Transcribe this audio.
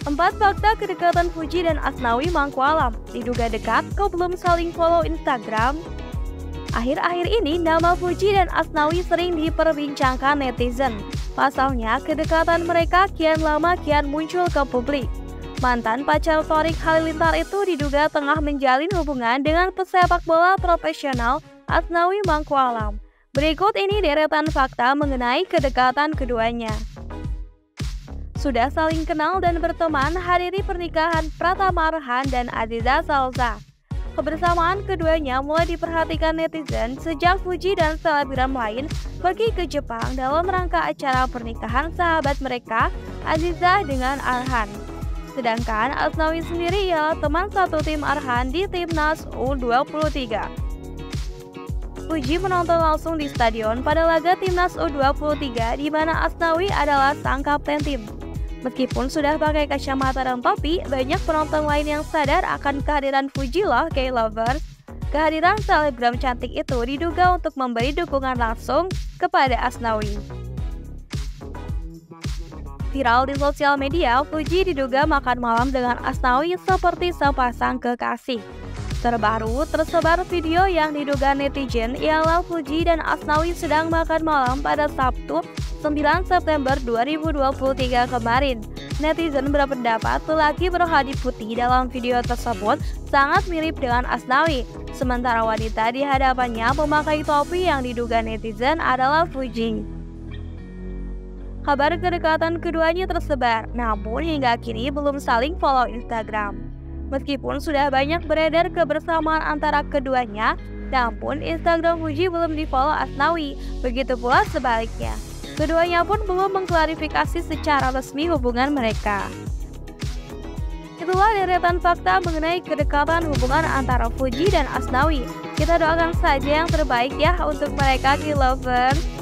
4 fakta kedekatan Fuji dan Asnawi Mangkualam. Diduga dekat, kok belum saling follow Instagram? Akhir-akhir ini, nama Fuji dan Asnawi sering diperbincangkan netizen. Pasalnya, kedekatan mereka kian lama kian muncul ke publik. Mantan pacar Thorik Halilintar itu diduga tengah menjalin hubungan dengan pesepak bola profesional Asnawi Mangkualam. Berikut ini deretan fakta mengenai kedekatan keduanya. Sudah saling kenal dan berteman hadiri pernikahan Pratama Arhan dan Aziza Salsa. Kebersamaan keduanya mulai diperhatikan netizen sejak Fuji dan selebgram lain pergi ke Jepang dalam rangka acara pernikahan sahabat mereka, Aziza dengan Arhan. Sedangkan Asnawi sendiri ialah teman satu tim Arhan di Timnas U23. Fuji menonton langsung di stadion pada laga Timnas U23 di mana Asnawi adalah sang kapten tim. Meskipun sudah pakai kacamata dan topi, banyak penonton lain yang sadar akan kehadiran Fuji loh K-lovers. Kehadiran selebgram cantik itu diduga untuk memberi dukungan langsung kepada Asnawi. Viral di sosial media, Fuji diduga makan malam dengan Asnawi seperti sepasang kekasih. Terbaru, tersebar video yang diduga netizen ialah Fuji dan Asnawi sedang makan malam pada Sabtu 9 September 2023 kemarin. Netizen berpendapat lelaki berhadi putih dalam video tersebut sangat mirip dengan Asnawi, sementara wanita di hadapannya memakai topi yang diduga netizen adalah Fuji. Kabar kedekatan keduanya tersebar, namun hingga kini belum saling follow Instagram. Meskipun sudah banyak beredar kebersamaan antara keduanya, namun Instagram Fuji belum di-follow Asnawi, begitu pula sebaliknya. Keduanya pun belum mengklarifikasi secara resmi hubungan mereka. Itulah deretan fakta mengenai kedekatan hubungan antara Fuji dan Asnawi. Kita doakan saja yang terbaik ya untuk mereka, K-lovers.